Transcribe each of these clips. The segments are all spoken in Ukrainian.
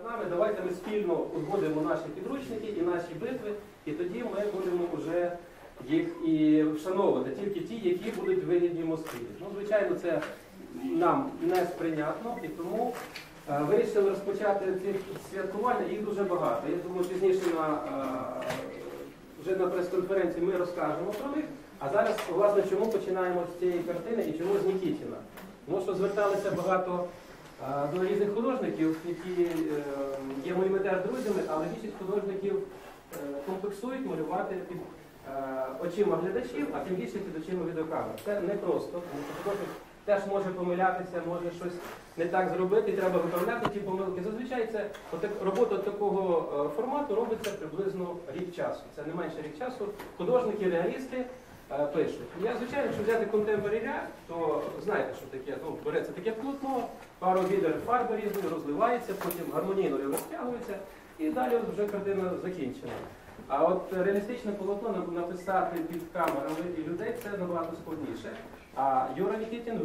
нами, давайте ми спільно узгодимо наші підручники і наші битви, і тоді ми будемо вже їх і вшановувати, тільки ті, які будуть вигідні Москві. Ну, звичайно, це нам не сприйнятно, і тому вирішили розпочати ці святкування, їх дуже багато. Я думаю, пізніше вже на прес-конференції ми розкажемо про них. А зараз, власне, чому починаємо з цієї картини і чому з Нікітіна? Тому що зверталися багато до різних художників, які є моїми теж друзями, але більшість художників комплексують малювати під очима глядачів, а тим більше під очима відеокамер. Це непросто, тому що художник теж може помилятися, може щось не так зробити, і треба виправляти ті помилки. Зазвичай це робота такого формату робиться приблизно рік часу. Це не менше рік часу. Художники, реалісти пишуть. Я, звичайно, якщо взяти контемпорарі ряд, то знаєте, що таке. Ну, береться таке полотно, пару відер фарби різної, розливається, потім гармонійно розтягується, і далі вже картина закінчена. А от реалістичне полотно написати під камерами і людей – це набагато складніше. А Юра Нікітін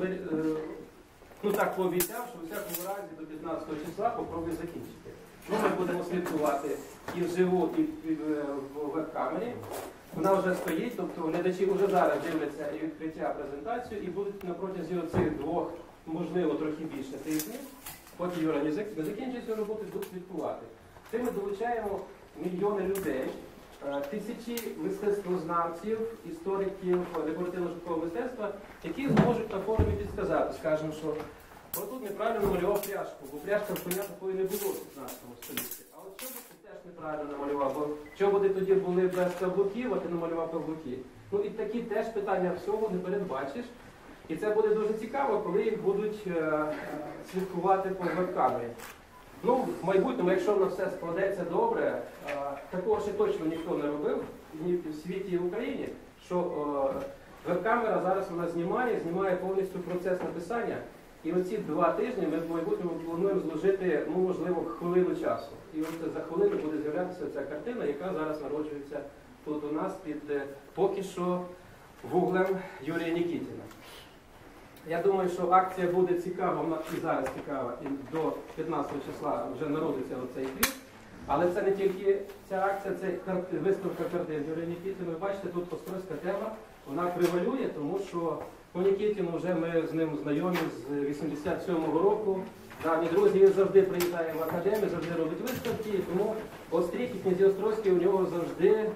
так пообіцяв, що у всякому разі до 15 числа попробує закінчити. Ну, ми будемо слідкувати і вживу, і в веб-камері. Вона вже стоїть, тобто глядачі вже зараз дивляться і відкриття презентацію, і будуть на протязі цих двох, можливо, трохи більше тижнів, поки Юра не закінчить цю роботу, будуть слідкувати. Цим ми долучаємо мільйони людей, тисячі мистецтвознавців, істориків декоративно-шовкового мистецтва, які зможуть на форумі підсказати, скажімо, що отут неправильно намалював пляшку, бо пляшка в коня такої не було в 15 столітті. А от що ти теж неправильно намалював, бо чоботи тоді були без каблуків, а ти намалював каблуки. Ну і такі теж питання всього не передбачиш. І це буде дуже цікаво, коли їх будуть слідкувати по веб-камері. Ну, в майбутньому, якщо воно все складеться добре, такого ще точно ніхто не робив ні в світі, і в Україні, що веб-камера зараз вона знімає повністю процес написання. І оці 2 тижні ми в майбутньому плануємо зложити, ну, можливо, хвилину часу. І от за хвилину буде з'являтися ця картина, яка зараз народжується тут у нас під поки що вуглем Юрія Нікітіна. Я думаю, що акція буде цікава, вона і зараз цікава, і до 15 числа вже народиться оцей кліп. Але це не тільки ця акція, це виставка картин Юрія Нікітіна. Ви бачите, тут острозька тема, вона превалює, тому що по Нікітіну вже ми з ним знайомі з 87-го року. Давні друзі, він завжди приїжджає в академію, завжди робить виставки, тому Острік і князі Острозькі у нього завжди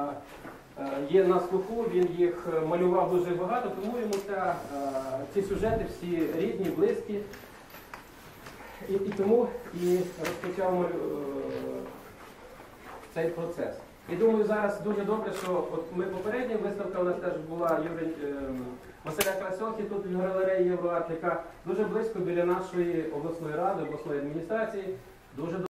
є на слуху, він їх малював дуже багато, тому йому ці сюжети всі рідні, близькі. І тому і розпочав цей процес. І думаю, зараз дуже добре, що от ми попередня виставка у нас теж була Василя Красьохи, тут в галереї Євроарт, яка дуже близько біля нашої обласної ради, обласної адміністрації. Дуже